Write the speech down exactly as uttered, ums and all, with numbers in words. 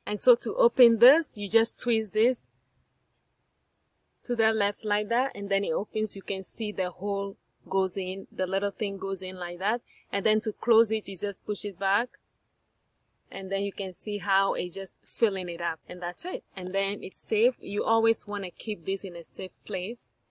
And so to open this, you just twist this to the left like that, and then it opens. You can see the hole goes in, the little thing goes in like that. And then to close it, you just push it back, and then you can see how it's just filling it up, and that's it. And then it's safe. You always want to keep this in a safe place.